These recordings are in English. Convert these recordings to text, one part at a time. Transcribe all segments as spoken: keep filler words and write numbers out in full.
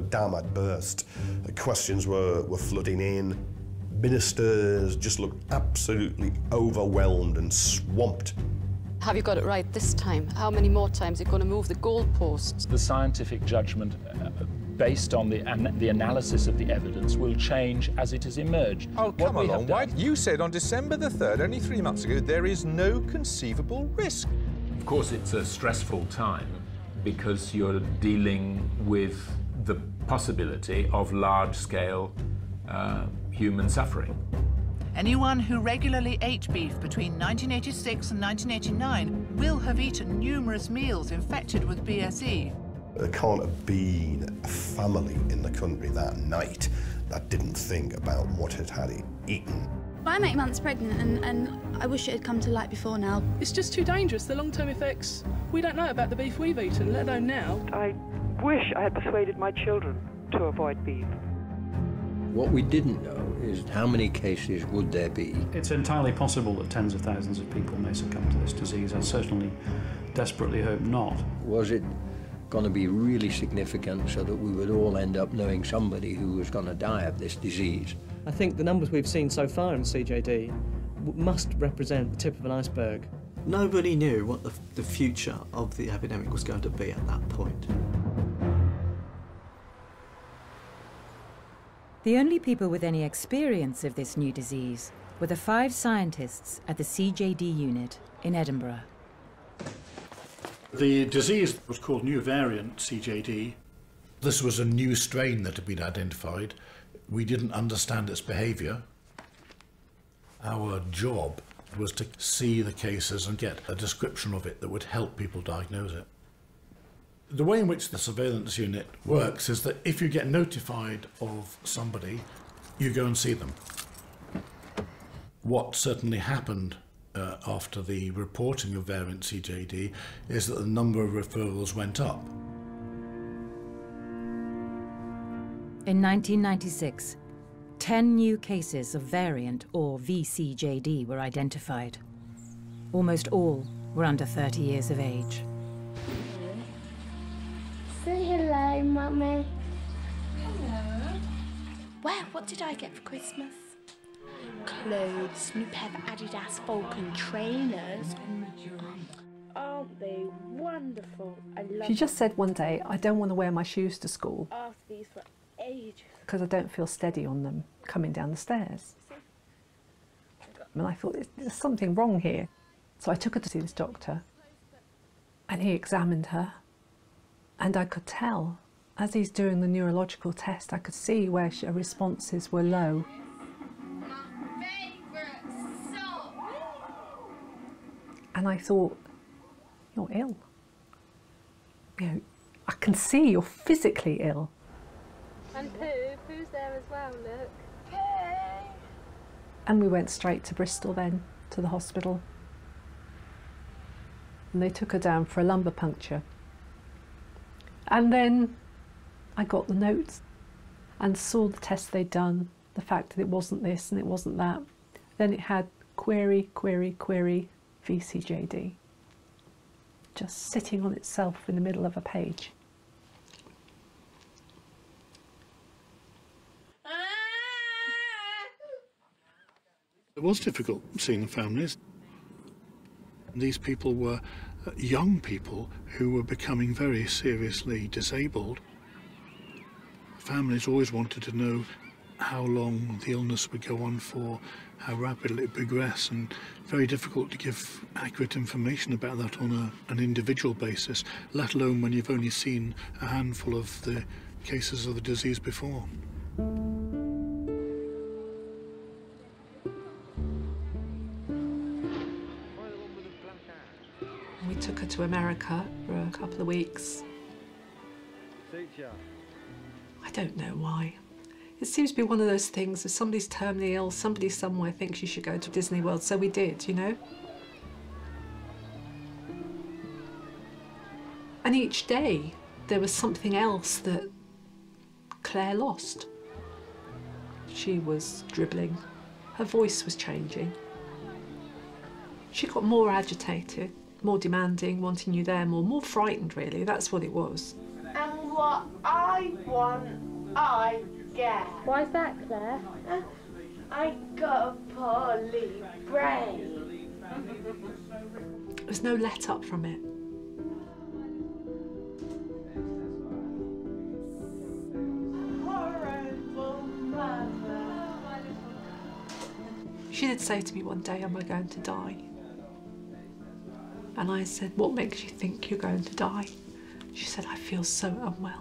dam had burst. Questions were, were flooding in. Ministers just looked absolutely overwhelmed and swamped. Have you got it right this time? How many more times are you going to move the goalposts? The scientific judgment, uh, based on the, an the analysis of the evidence, will change as it has emerged. Oh, come What we along, have done- White. You said on December the third, only three months ago, there is no conceivable risk. Of course, it's a stressful time because you're dealing with the possibility of large-scale uh, human suffering. Anyone who regularly ate beef between nineteen eighty-six and nineteen eighty-nine will have eaten numerous meals infected with B S E. There can't have been a family in the country that night that didn't think about what it had eaten. I'm eight months pregnant and, and I wish it had come to light before now. It's just too dangerous, the long-term effects. We don't know about the beef we've eaten, let alone now. I wish I had persuaded my children to avoid beef. What we didn't know is how many cases would there be. It's entirely possible that tens of thousands of people may succumb to this disease. I certainly desperately hope not. Was it going to be really significant so that we would all end up knowing somebody who was going to die of this disease? I think the numbers we've seen so far in C J D must represent the tip of an iceberg. Nobody knew what the, the future of the epidemic was going to be at that point. The only people with any experience of this new disease were the five scientists at the C J D unit in Edinburgh. The disease was called new variant C J D. This was a new strain that had been identified. We didn't understand its behaviour. Our job was to see the cases and get a description of it that would help people diagnose it. The way in which the surveillance unit works is that if you get notified of somebody, you go and see them. What certainly happened uh, after the reporting of variant C J D is that the number of referrals went up. In nineteen ninety-six, ten new cases of variant or V C J D were identified. Almost all were under thirty years of age. Say hello, Mummy. Hello. Well, what did I get for Christmas? Clothes, new pair of Adidas Falcon trainers. Aren't they wonderful? I love She just said one day, I don't want to wear my shoes to school. I've asked these for ages. Because I don't feel steady on them coming down the stairs. And I thought, there's something wrong here. So I took her to see this doctor, and he examined her, and I could tell, as he's doing the neurological test, I could see where her responses were low. And I thought, you're ill. You know, I can see you're physically ill. And Pooh, Pooh's there as well, look. Hey! And we went straight to Bristol then, to the hospital. And they took her down for a lumbar puncture. And then I got the notes and saw the test they'd done, the fact that it wasn't this and it wasn't that. Then it had query, query, query, V C J D. Just sitting on itself in the middle of a page. It was difficult seeing the families. These people were young people who were becoming very seriously disabled. Families always wanted to know how long the illness would go on for, how rapidly it would progress, and very difficult to give accurate information about that on a, an individual basis, let alone when you've only seen a handful of the cases of the disease before. We took her to America for a couple of weeks. I don't know why. It seems to be one of those things, if somebody's terminally ill, somebody somewhere thinks you should go to Disney World, so we did, you know? And each day, there was something else that Claire lost. She was dribbling. Her voice was changing. She got more agitated, more demanding, wanting you there more, more frightened, really. That's what it was. And what I want, I get. Why is that, Claire? I got a poorly brain. There's no let up from it. Horrible mother. She did say to me one day, am I going to die? And I said, what makes you think you're going to die? She said, I feel so unwell.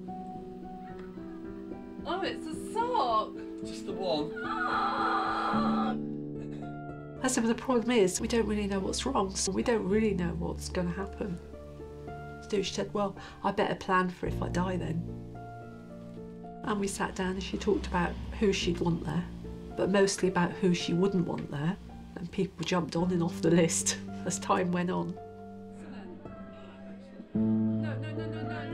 Oh, it's a sock. Just the one. I said, well, the problem is we don't really know what's wrong, so we don't really know what's going to happen. So she said, well, I better plan for if I die then. And we sat down and she talked about who she'd want there, but mostly about who she wouldn't want there. And people jumped on and off the list as time went on. No, no, no, no, no, no.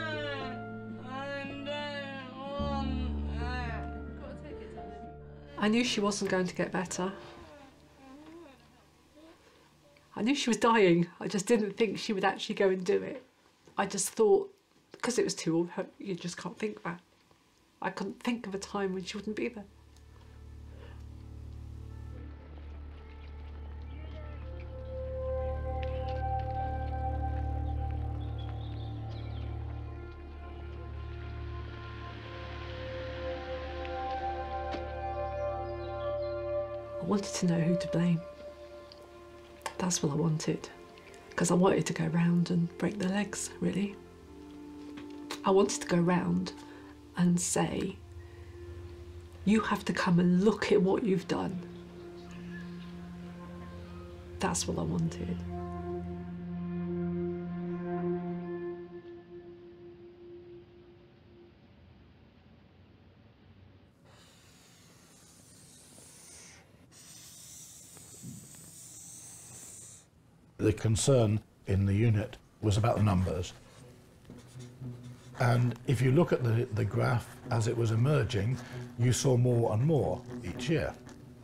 I don't want that. Gotta take it, darling. I knew she wasn't going to get better. I knew she was dying. I just didn't think she would actually go and do it. I just thought, because it was too old, you just can't think that. I couldn't think of a time when she wouldn't be there. I wanted to know who to blame. That's what I wanted, because I wanted to go round and break their legs, really. I wanted to go round and say, you have to come and look at what you've done. That's what I wanted. The concern in the unit was about the numbers. And if you look at the, the graph as it was emerging, you saw more and more each year.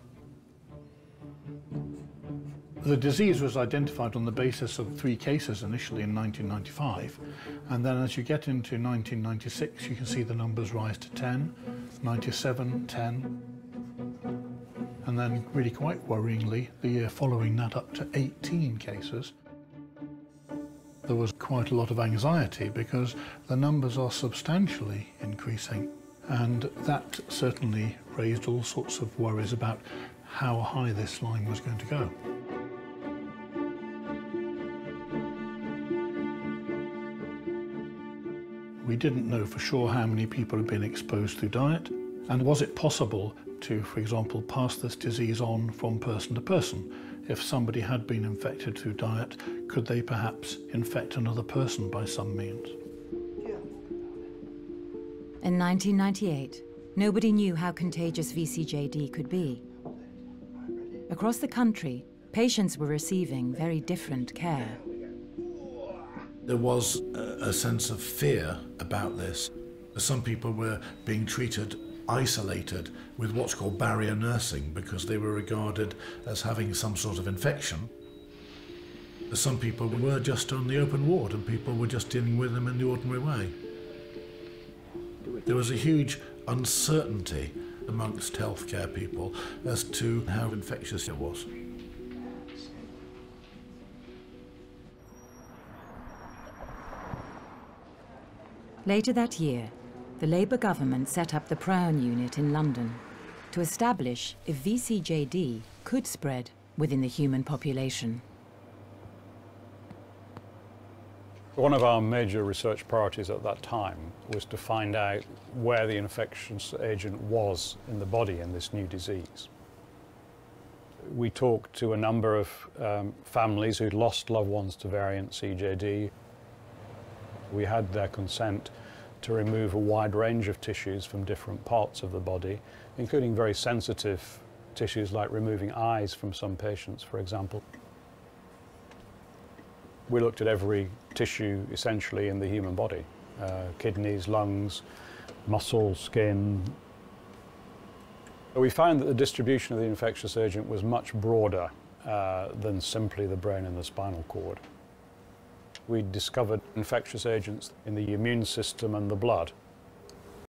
The disease was identified on the basis of three cases initially in nineteen ninety-five, and then as you get into nineteen ninety-six, you can see the numbers rise to ten, ninety-seven, ten, and then really quite worryingly, the year following that up to eighteen cases. There was quite a lot of anxiety because the numbers are substantially increasing, and that certainly raised all sorts of worries about how high this line was going to go. We didn't know for sure how many people had been exposed through diet, and was it possible to, for example, pass this disease on from person to person. If somebody had been infected through diet, could they perhaps infect another person by some means? In nineteen ninety-eight, nobody knew how contagious V C J D could be. Across the country, patients were receiving very different care. There was a, a sense of fear about this. Some people were being treated isolated with what's called barrier nursing because they were regarded as having some sort of infection. Some people were just on the open ward and people were just dealing with them in the ordinary way. There was a huge uncertainty amongst healthcare people as to how infectious it was. Later that year, the Labour government set up the prion unit in London to establish if V C J D could spread within the human population. One of our major research priorities at that time was to find out where the infectious agent was in the body in this new disease. We talked to a number of um, families who'd lost loved ones to variant C J D. We had their consent to remove a wide range of tissues from different parts of the body, including very sensitive tissues like removing eyes from some patients, for example. We looked at every tissue essentially in the human body, uh, kidneys, lungs, muscle, skin. We found that the distribution of the infectious agent was much broader uh, than simply the brain and the spinal cord. We discovered infectious agents in the immune system and the blood.